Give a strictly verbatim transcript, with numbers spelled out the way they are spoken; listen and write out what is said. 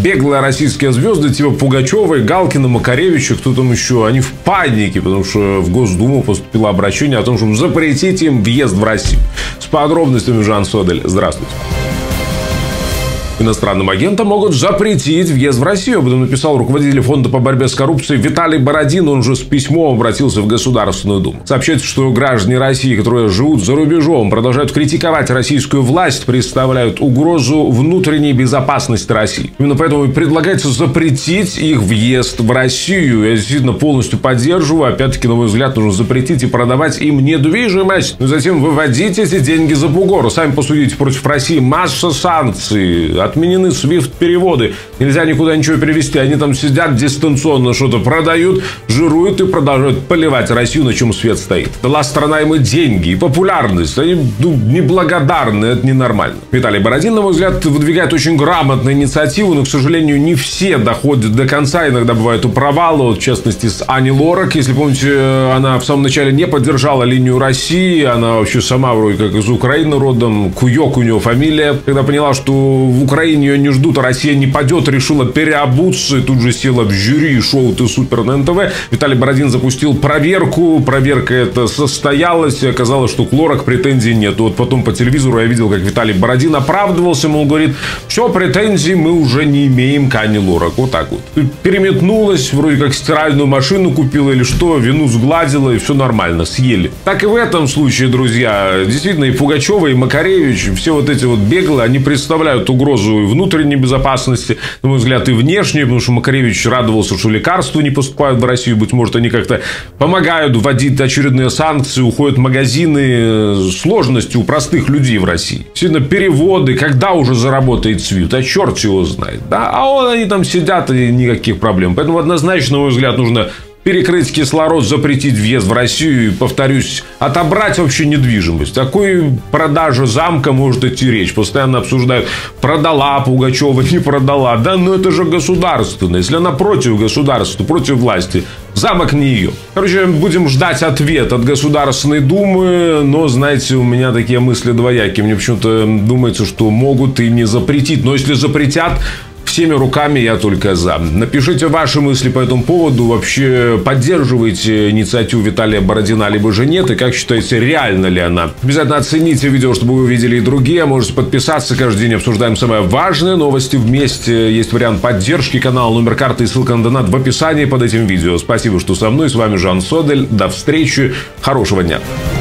беглые российские звезды типа Пугачевой, Галкина, Макаревича, кто там еще, они в панике, потому что в Госдуму поступило обращение о том, чтобы запретить им въезд в Россию. С подробностями Жан Содель. Здравствуйте. Иностранным агентам могут запретить въезд в Россию. Об этом написал руководитель фонда по борьбе с коррупцией Виталий Бородин. Он же с письмом обратился в Государственную Думу. Сообщается, что граждане России, которые живут за рубежом, продолжают критиковать российскую власть, представляют угрозу внутренней безопасности России. Именно поэтому предлагается запретить их въезд в Россию. Я действительно полностью поддерживаю. Опять-таки, на мой взгляд, нужно запретить и продавать им недвижимость. Но затем выводить эти деньги за бугор. Сами посудите, против России масса санкций. Отменены свифт-переводы. Нельзя никуда ничего перевести. Они там сидят дистанционно, что-то продают, жируют и продолжают поливать Россию, на чем свет стоит. Дала страна им и деньги, и популярность. Они ну, неблагодарны. Это ненормально. Виталий Бородин, на мой взгляд, выдвигает очень грамотную инициативу, но, к сожалению, не все доходят до конца. Иногда бывают и провалы. Вот, в частности, с Ани Лорак. Если помните, она в самом начале не поддержала линию России. Она вообще сама вроде как из Украины родом. Куёк у нее фамилия. Когда поняла, что в Украине Украине ее не ждут, а Россия не падет, решила переобуться и тут же села в жюри шоу «Ты супер» на эн тэ вэ. Виталий Бородин запустил проверку. Проверка эта состоялась, и оказалось, что к Лорак претензий нет. Вот потом по телевизору я видел, как Виталий Бородин оправдывался, мол, говорит, все, претензий мы уже не имеем к Ане Лорак. Вот так вот. Переметнулась, вроде как стиральную машину купила или что, вину сгладила, и все нормально, съели. Так и в этом случае, друзья, действительно, и Пугачева, и Макаревич, все вот эти вот беглые, они представляют угрозу и внутренней безопасности, на мой взгляд, и внешней, потому что Макаревич радовался, что лекарства не поступают в Россию, быть может, они как-то помогают вводить очередные санкции, уходят в магазины, сложности у простых людей в России. Действительно, переводы, когда уже заработает свифт, а черт его знает, да, а он, они там сидят, и никаких проблем. Поэтому однозначно, на мой взгляд, нужно перекрыть кислород, запретить въезд в Россию и, повторюсь, отобрать вообще недвижимость. О какой продаже замка может идти речь? Постоянно обсуждают, продала Пугачева, не продала. Да, но это же государственное. Если она против государства, против власти, замок не ее. Короче, будем ждать ответ от Государственной Думы. Но, знаете, у меня такие мысли двоякие. Мне почему-то думается, что могут и не запретить. Но если запретят, всеми руками я только за. Напишите ваши мысли по этому поводу. Вообще поддерживаете инициативу Виталия Бородина, либо же нет? И как считаете, реально ли она? Обязательно оцените видео, чтобы вы увидели и другие. Можете подписаться. Каждый день обсуждаем самые важные новости вместе. Есть вариант поддержки канала, номер карты и ссылка на донат в описании под этим видео. Спасибо, что со мной. С вами Жан Содель. До встречи. Хорошего дня.